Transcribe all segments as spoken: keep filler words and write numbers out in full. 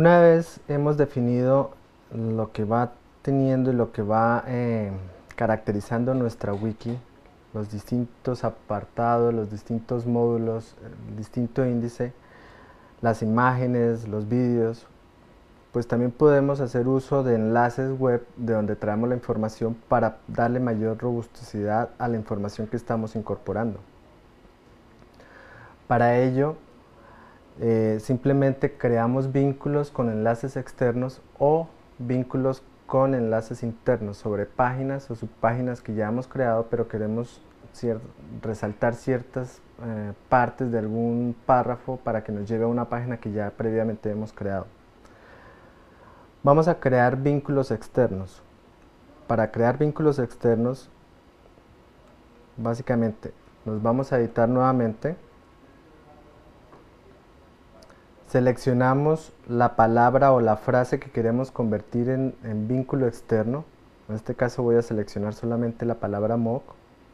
Una vez hemos definido lo que va teniendo y lo que va eh, caracterizando nuestra wiki, los distintos apartados, los distintos módulos, el distinto índice, las imágenes, los vídeos, pues también podemos hacer uso de enlaces web de donde traemos la información para darle mayor robusticidad a la información que estamos incorporando. Para ello, eh, simplemente creamos vínculos con enlaces externos o vínculos con enlaces internos sobre páginas o subpáginas que ya hemos creado, pero queremos cier resaltar ciertas eh, partes de algún párrafo para que nos lleve a una página que ya previamente hemos creado. Vamos a crear vínculos externos. Para crear vínculos externos, básicamente nos vamos a editar nuevamente. Seleccionamos la palabra o la frase que queremos convertir en, en vínculo externo. En este caso voy a seleccionar solamente la palabra mock.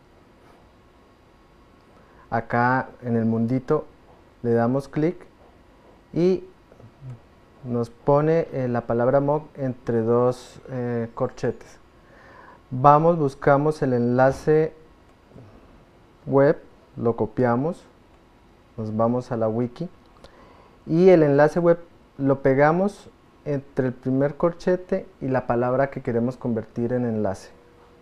Acá en el mundito le damos clic y nos pone eh, la palabra mock entre dos eh, corchetes. Vamos, buscamos el enlace web, lo copiamos, nos vamos a la wiki y el enlace web lo pegamos entre el primer corchete y la palabra que queremos convertir en enlace.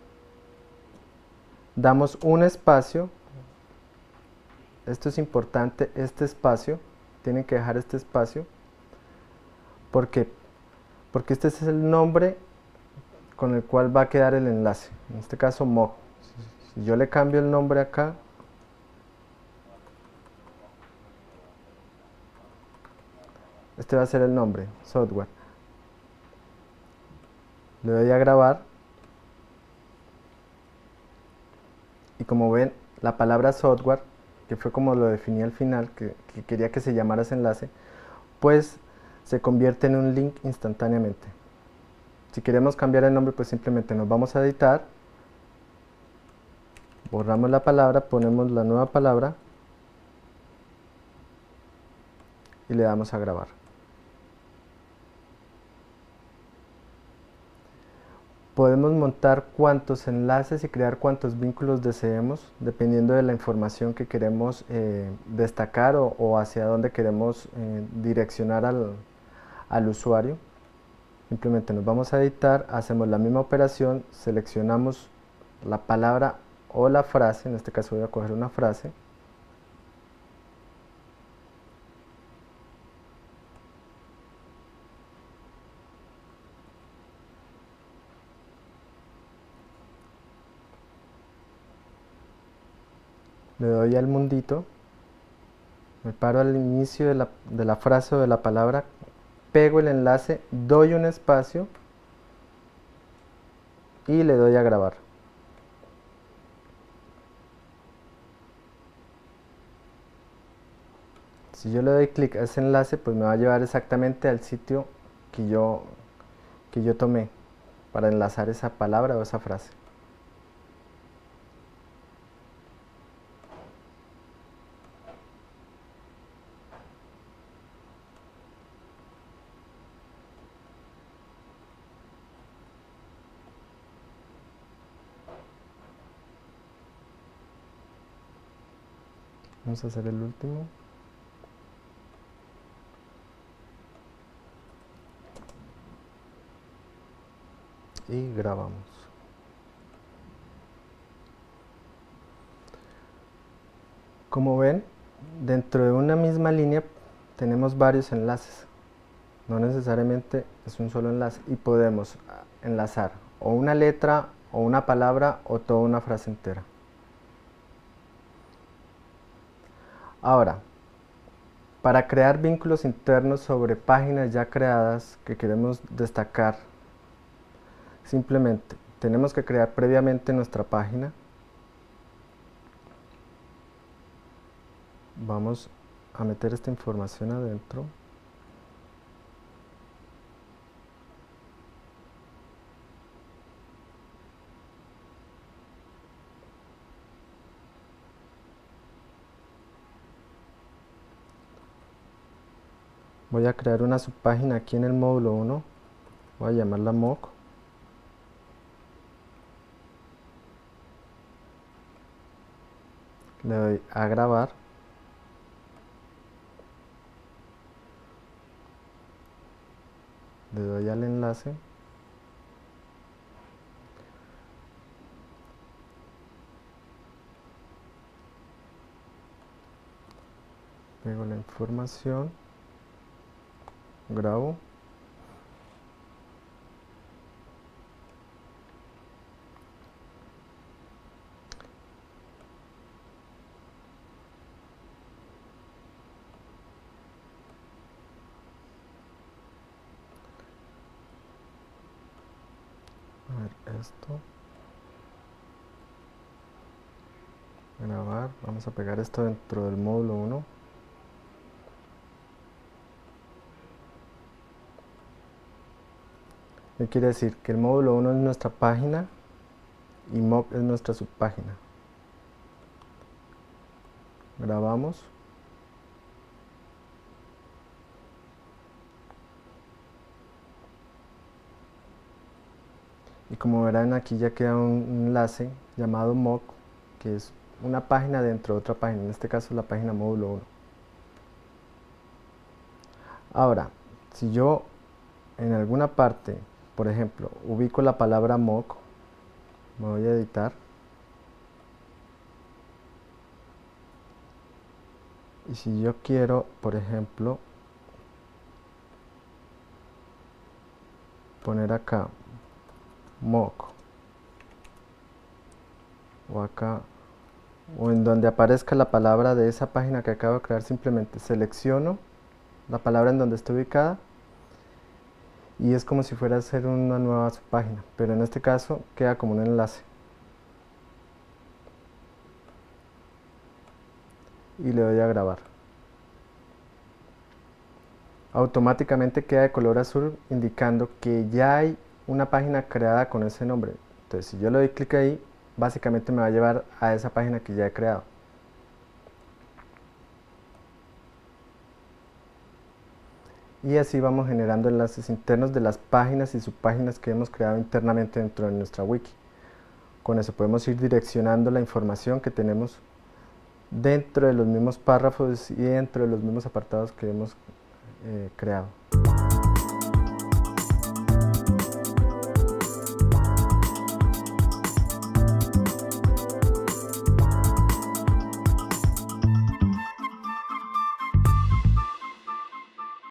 Damos un espacio, esto es importante, este espacio, tienen que dejar este espacio, ¿por qué? Porque este es el nombre con el cual va a quedar el enlace, en este caso mock. Si yo le cambio el nombre acá, este va a ser el nombre, software. Le doy a grabar y como ven, la palabra software, que fue como lo definí al final, que, que quería que se llamara ese enlace, pues se convierte en un link instantáneamente. Si queremos cambiar el nombre, pues simplemente nos vamos a editar, borramos la palabra, ponemos la nueva palabra y le damos a grabar. Podemos montar cuantos enlaces y crear cuantos vínculos deseemos, dependiendo de la información que queremos eh, destacar o, o hacia dónde queremos eh, direccionar al, al usuario. Simplemente nos vamos a editar, hacemos la misma operación, seleccionamos la palabra o la frase, en este caso voy a coger una frase, le doy al mundito, me paro al inicio de la, de la frase o de la palabra, pego el enlace, doy un espacio y le doy a grabar. Si yo le doy clic a ese enlace, pues me va a llevar exactamente al sitio que yo, que yo tomé para enlazar esa palabra o esa frase. Vamos a hacer el último. Y grabamos. Como ven, dentro de una misma línea tenemos varios enlaces. No necesariamente es un solo enlace y podemos enlazar o una letra o una palabra o toda una frase entera. Ahora, para crear vínculos internos sobre páginas ya creadas que queremos destacar, simplemente tenemos que crear previamente nuestra página. Vamos a meter esta información adentro. Voy a crear una subpágina aquí en el módulo uno, voy a llamarla mock. Le doy a grabar. Le doy al enlace. Pego la información. Grabo. A ver, esto. Grabar. Vamos a pegar esto dentro del módulo uno. ¿Qué quiere decir? Que el módulo uno es nuestra página y mock es nuestra subpágina. Grabamos. Y como verán, aquí ya queda un enlace llamado mock, que es una página dentro de otra página, en este caso la página módulo uno. Ahora, si yo en alguna parte, por ejemplo, ubico la palabra mock, me voy a editar, y si yo quiero, por ejemplo, poner acá mock, o acá, o en donde aparezca la palabra de esa página que acabo de crear, simplemente selecciono la palabra en donde está ubicada y es como si fuera a hacer una nueva página, pero en este caso queda como un enlace. Y le doy a grabar. Automáticamente queda de color azul indicando que ya hay una página creada con ese nombre. Entonces si yo le doy clic ahí, básicamente me va a llevar a esa página que ya he creado. Y así vamos generando enlaces internos de las páginas y subpáginas que hemos creado internamente dentro de nuestra wiki. Con eso podemos ir direccionando la información que tenemos dentro de los mismos párrafos y dentro de los mismos apartados que hemos eh, creado.